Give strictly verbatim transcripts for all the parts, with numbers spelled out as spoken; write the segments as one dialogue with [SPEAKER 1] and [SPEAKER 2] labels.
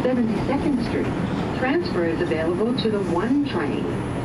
[SPEAKER 1] seventy-second Street. Transfer is available to the one train.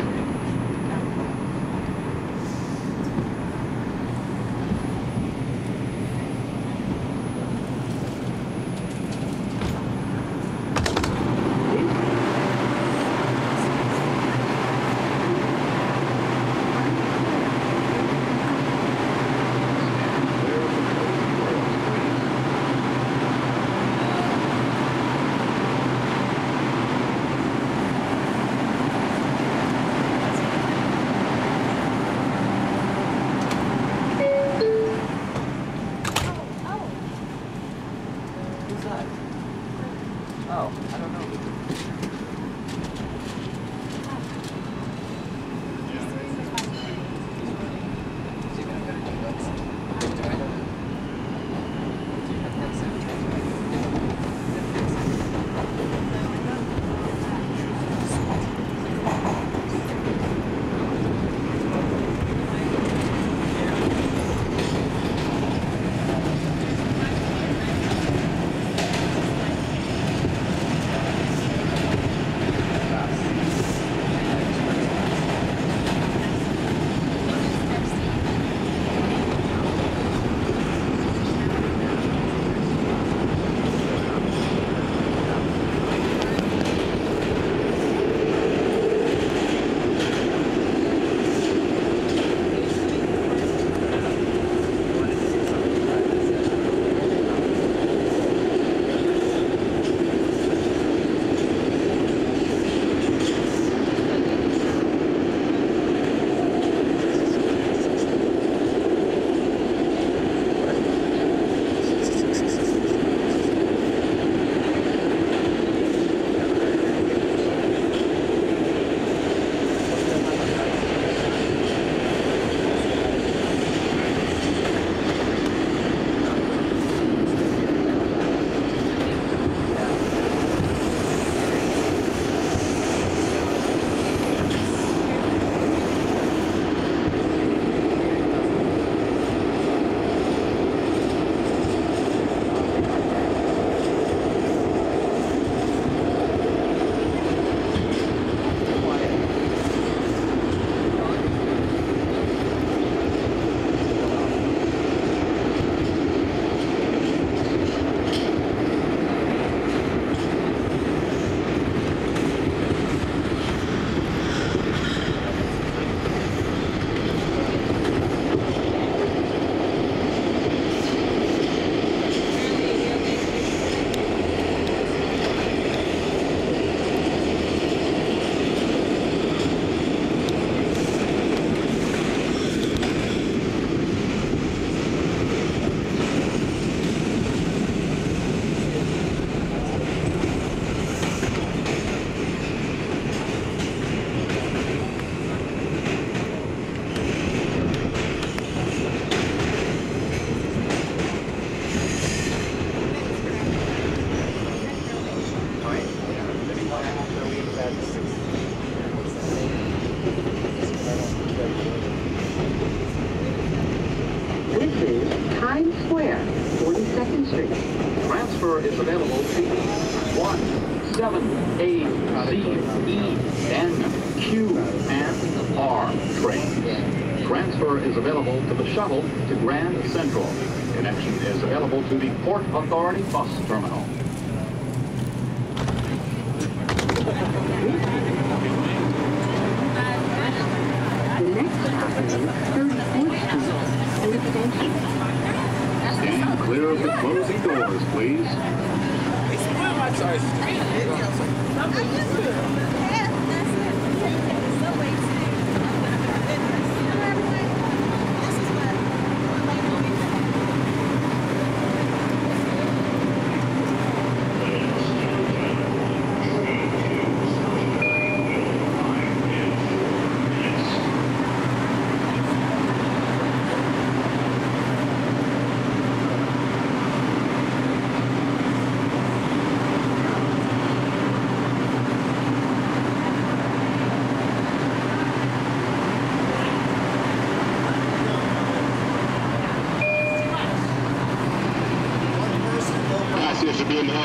[SPEAKER 2] Is available to one, seven, A, C, E, N, Q, and R trains. Transfer is available to the shuttle to Grand Central. Connection is available to the Port Authority bus terminal.
[SPEAKER 1] The next stop is thirty-fourth Street Extension.
[SPEAKER 2] Stand clear of the closing doors, please.
[SPEAKER 3] I'm sorry.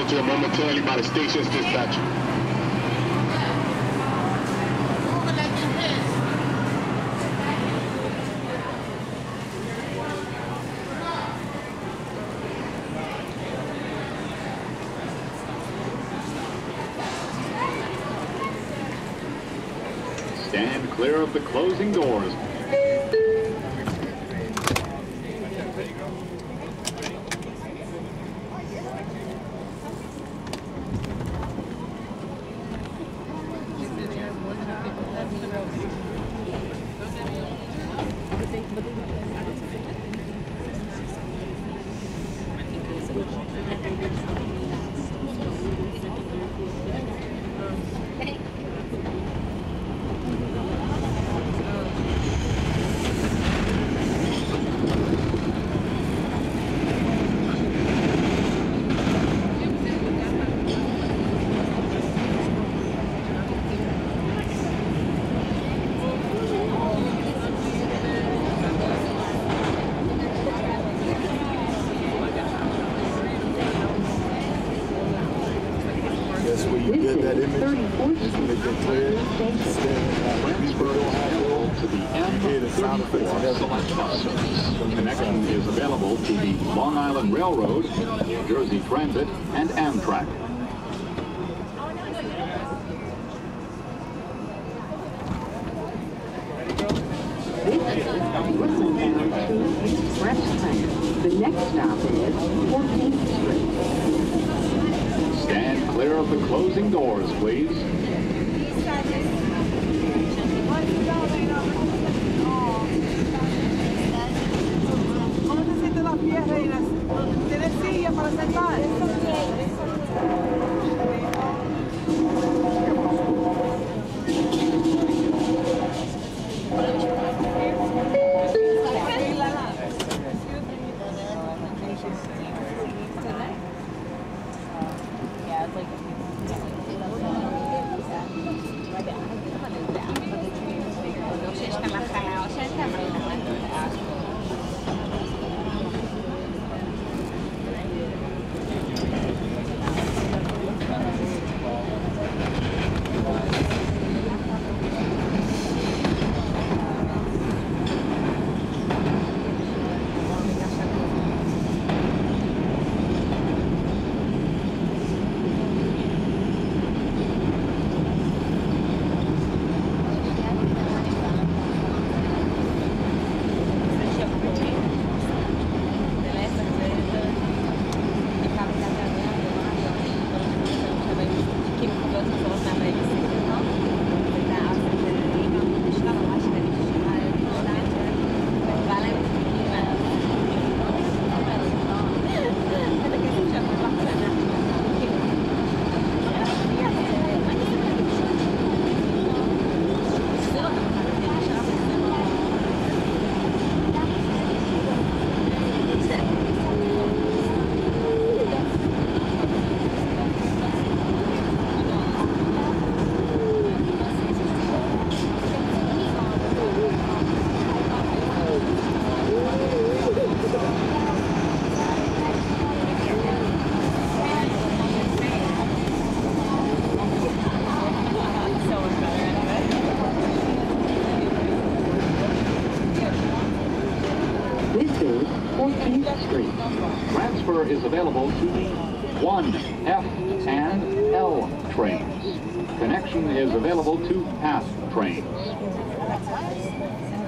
[SPEAKER 4] monitored momentarily by the station's dispatcher.
[SPEAKER 2] Stand clear of the closing doors.
[SPEAKER 5] That's where you get that image. Just make it clear.
[SPEAKER 2] Transfer available to the M thirty-four select bus service. Connection is available to the Long Island Railroad, New Jersey Transit, and Amtrak.
[SPEAKER 1] This is R one forty-two Flatbush. The next stop is fourteenth Street.
[SPEAKER 2] Stand clear of the closing doors, please. Transfer is available to the one, F, and L trains. Connection is available to P A T trains.